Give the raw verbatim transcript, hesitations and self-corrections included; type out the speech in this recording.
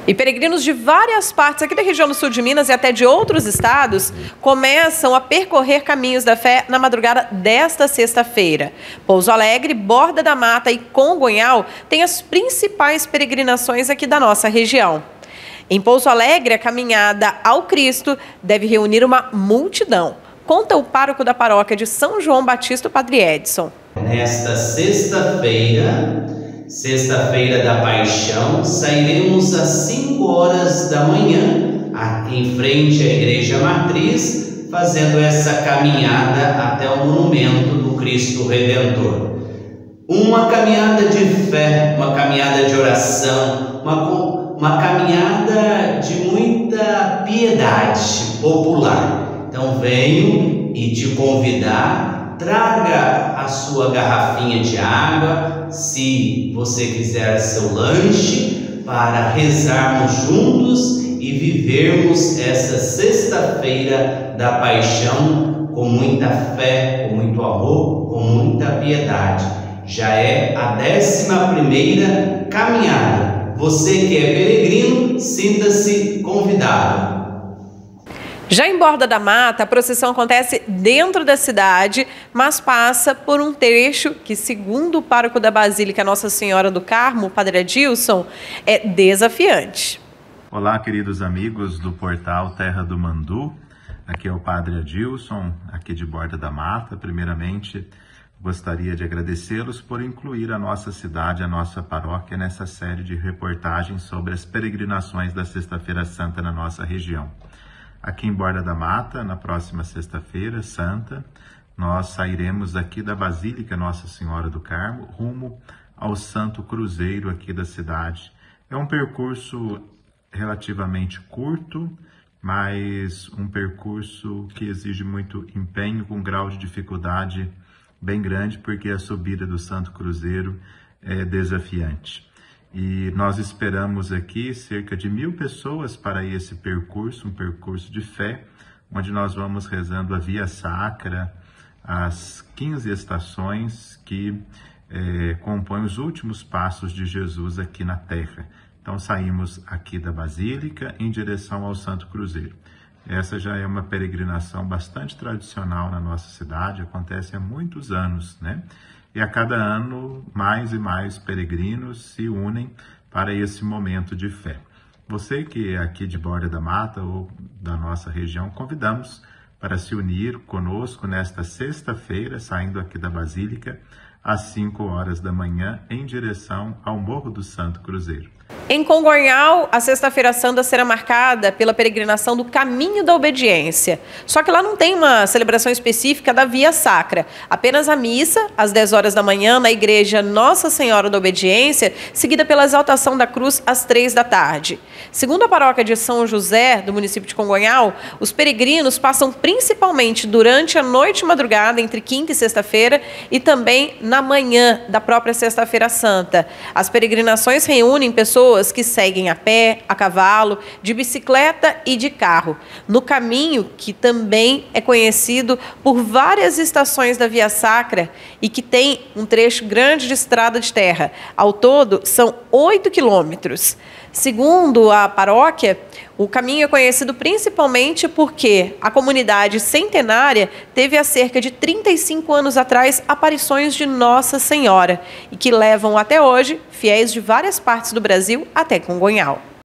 E peregrinos de várias partes aqui da região do sul de Minas e até de outros estados começam a percorrer caminhos da fé na madrugada desta sexta-feira. Pouso Alegre, Borda da Mata e Congonhal têm as principais peregrinações aqui da nossa região. Em Pouso Alegre, a caminhada ao Cristo deve reunir uma multidão. Conta o pároco da paróquia de São João Batista, o Padre Edson. Nesta sexta-feira, sexta-feira da Paixão, sairemos às cinco horas da manhã, em frente à Igreja Matriz, fazendo essa caminhada até o monumento do Cristo Redentor. Uma caminhada de fé, uma caminhada de oração, uma, uma caminhada de muita piedade popular. Então venho e te convidar, traga a sua garrafinha de água, se você quiser seu lanche, para rezarmos juntos e vivermos essa sexta-feira da Paixão com muita fé, com muito amor, com muita piedade. Já é a décima primeira caminhada. Você que é peregrino, sinta-se convidado. Já em Borda da Mata, a procissão acontece dentro da cidade, mas passa por um trecho que, segundo o pároco da Basílica Nossa Senhora do Carmo, o Padre Adilson, é desafiante. Olá, queridos amigos do portal Terra do Mandu. Aqui é o Padre Adilson, aqui de Borda da Mata. Primeiramente, gostaria de agradecê-los por incluir a nossa cidade, a nossa paróquia, nessa série de reportagens sobre as peregrinações da Sexta-feira Santa na nossa região. Aqui em Borda da Mata, na próxima sexta-feira santa, nós sairemos aqui da Basílica Nossa Senhora do Carmo, rumo ao Santo Cruzeiro aqui da cidade. É um percurso relativamente curto, mas um percurso que exige muito empenho, com um grau de dificuldade bem grande, porque a subida do Santo Cruzeiro é desafiante. E nós esperamos aqui cerca de mil pessoas para esse percurso, um percurso de fé, onde nós vamos rezando a Via Sacra, as quinze estações que é, compõem os últimos passos de Jesus aqui na Terra. Então saímos aqui da Basílica em direção ao Santo Cruzeiro. Essa já é uma peregrinação bastante tradicional na nossa cidade, acontece há muitos anos, né? E a cada ano, mais e mais peregrinos se unem para esse momento de fé. Você que é aqui de Borda da Mata ou da nossa região, convidamos para se unir conosco nesta sexta-feira, saindo aqui da Basílica, às cinco horas da manhã, em direção ao Morro do Santo Cruzeiro. Em Congonhal, a Sexta-feira Santa será marcada pela peregrinação do Caminho da Obediência. Só que lá não tem uma celebração específica da Via Sacra. Apenas a missa, às dez horas da manhã, na Igreja Nossa Senhora da Obediência, seguida pela exaltação da cruz às três da tarde. Segundo a paróquia de São José, do município de Congonhal, os peregrinos passam principalmente durante a noite e madrugada, entre quinta e sexta-feira, e também na manhã da própria Sexta-feira Santa. As peregrinações reúnem pessoas que seguem a pé, a cavalo, de bicicleta e de carro, no caminho que também é conhecido por várias estações da Via Sacra e que tem um trecho grande de estrada de terra. Ao todo, são oito quilômetros. Segundo a paróquia, o caminho é conhecido principalmente porque a comunidade centenária teve há cerca de trinta e cinco anos atrás aparições de Nossa Senhora e que levam até hoje fiéis de várias partes do Brasil até Congonhal.